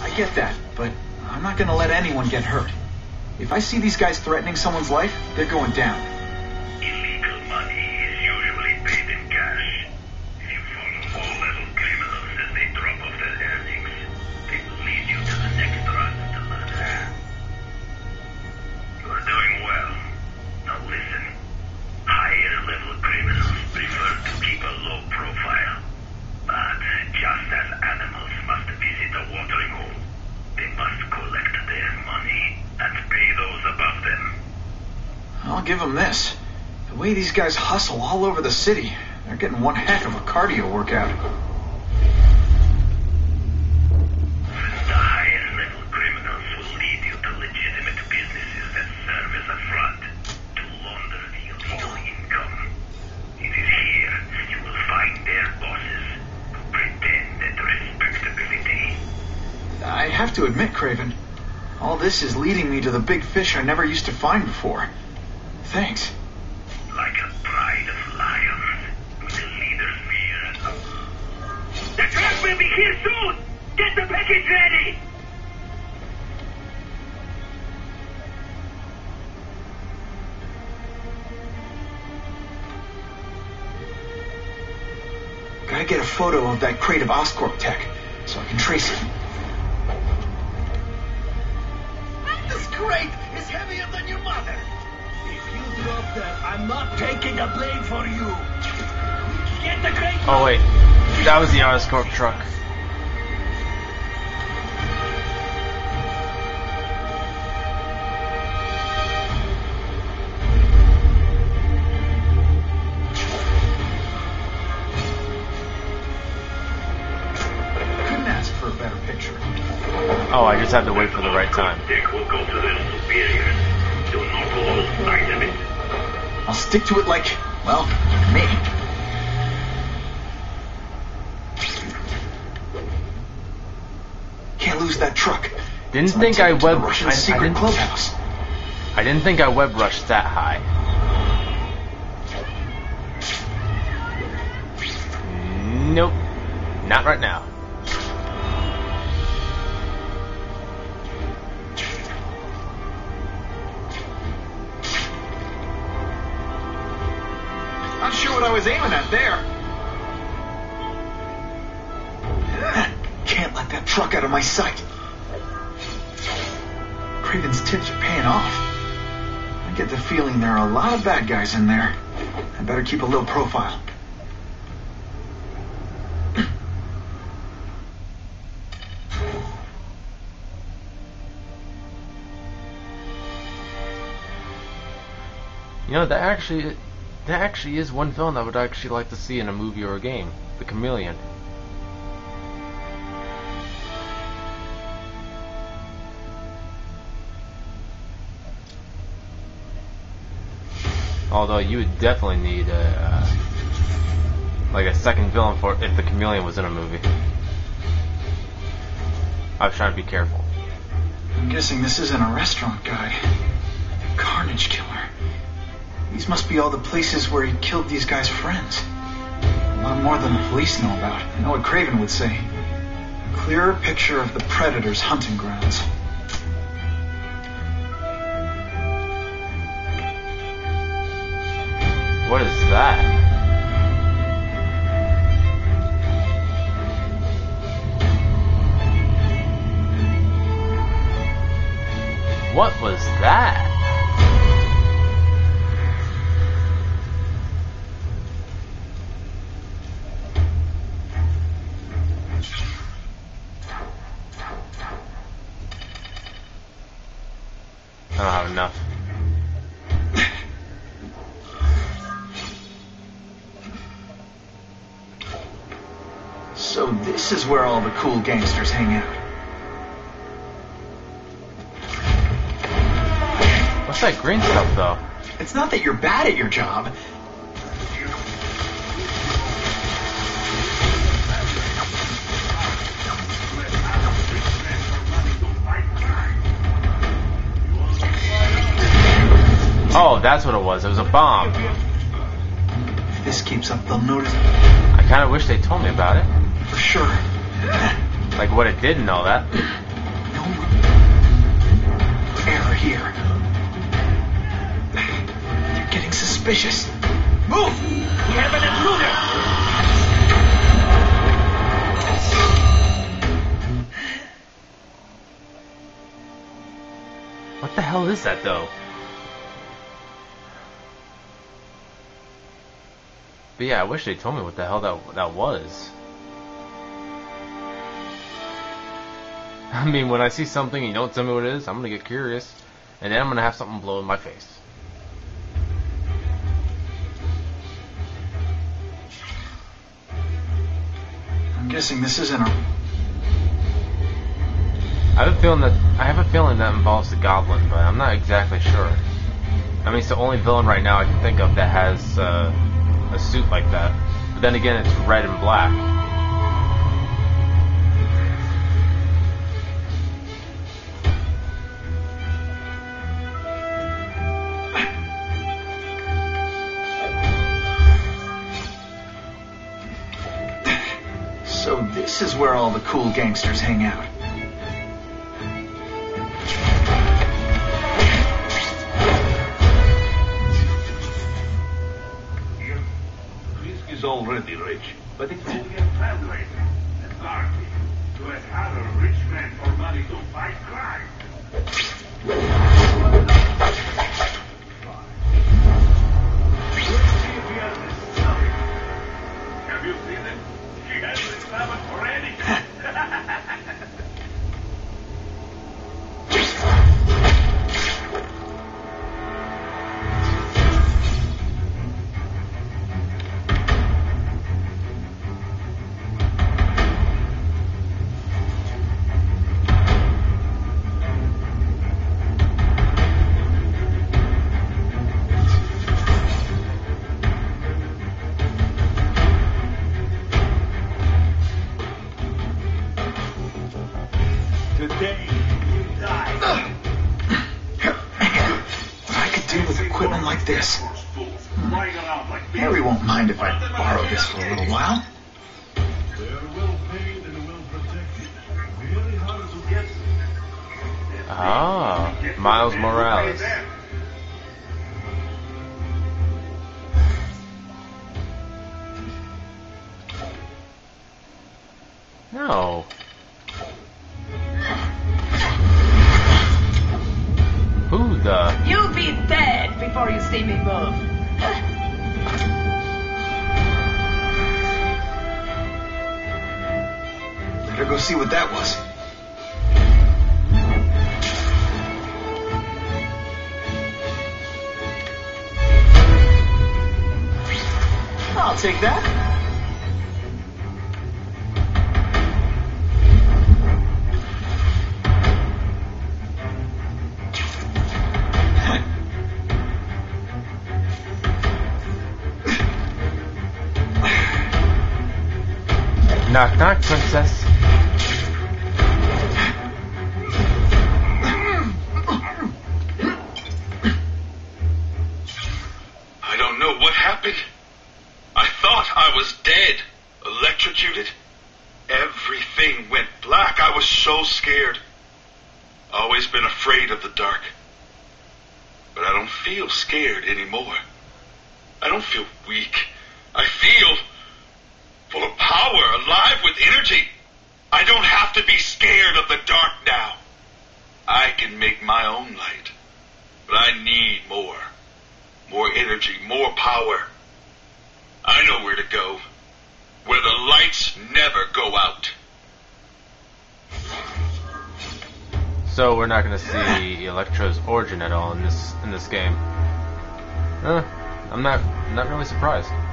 I get that, but I'm not gonna let anyone get hurt. If I see these guys threatening someone's life, they're going down. Illegal money is usually paid in cash. If you follow low-level criminals as they drop off their earnings, they will lead you to the next run to murder. You are doing well. Now listen. Higher-level criminals prefer to keep a low profile. But just as animals must visit a watering hole, they must collect their money and pay those above them. I'll give them this. The way these guys hustle all over the city, they're getting one heck of a cardio workout. The higher-level criminals will lead you to legitimate businesses that serve as a front to launder the illegal income. It is here you will find their bosses who pretend at respectability. I have to admit, Craven, all this is leading me to the big fish I never used to find before. Thanks. Like a pride of lions, with the leader's fear. The truck will be here soon! Get the package ready! Gotta get a photo of that crate of Oscorp tech, so I can trace it. This crate is heavier than your mother. If you drop that, I'm not taking the blame for you. Get the crate. Oh wait, that was the Oscorp truck. Couldn't ask for a better picture. Oh, I just had to wait for the right time. Dick will go to their superiors. Do not lose sight of it. I'll stick to it like, well, me. Can't lose that truck. Didn't It's my think I ticket to the web. Russian I secret didn't. clubhouse. I didn't think I web rushed that high. Nope, not right now. Not sure what I was aiming at there. Can't let that truck out of my sight. Craven's tips are paying off. I get the feeling there are a lot of bad guys in there. I better keep a low profile. You know, that actually is one film I would actually like to see in a movie or a game. The Chameleon. Although you would definitely need like a second villain for if the Chameleon was in a movie. I was trying to be careful. I'm guessing this isn't a restaurant guy. Carnage Killer. These must be all the places where he killed these guys' friends. A lot more than the police know about. I know what Craven would say. A clearer picture of the Predator's hunting grounds. What is that? What was that? I don't have enough. So this is where all the cool gangsters hang out. What's that green stuff, though? It's not that you're bad at your job. Oh, that's what it was. It was a bomb. If this keeps up, they'll notice. I kind of wish they told me about it. For sure. Like what it did and all that. here. They're getting suspicious. Move! We have an intruder! What the hell is that, though? But yeah, I wish they told me what the hell that was. I mean, when I see something and you don't tell me what it is, I'm gonna get curious, and then I'm gonna have something blow in my face. I'm guessing this isn't a... I have a feeling that involves the Goblin, but I'm not exactly sure. I mean, it's the only villain right now I can think of that has a suit like that. But then again, it's red and black. So this is where all the cool gangsters hang out. He's already rich, but it's only a family. An army to hire a rich man for money to fight crime. Let's see if he has this story. Have you seen it? She has the stomach ready. Today, you die. What I could do with equipment like this. Flying around like Harry won't mind if I borrow this for a little while. They're well paid and well protected. Very hard to get. Ah, Miles Morales. No. Who the? You'll be dead before you see me move. Better go see what that was. I'll take that. Knock knock, princess. I don't know what happened. I thought I was dead, electrocuted. Everything went black. I was so scared. Always been afraid of the dark. But I don't feel scared anymore. I don't feel weak. I feel full of power, alive with energy. I don't have to be scared of the dark now. I can make my own light. But I need more. More energy, more power. I know where to go. Where the lights never go out. So we're not going to see Electro's origin at all in this game. I'm not really surprised.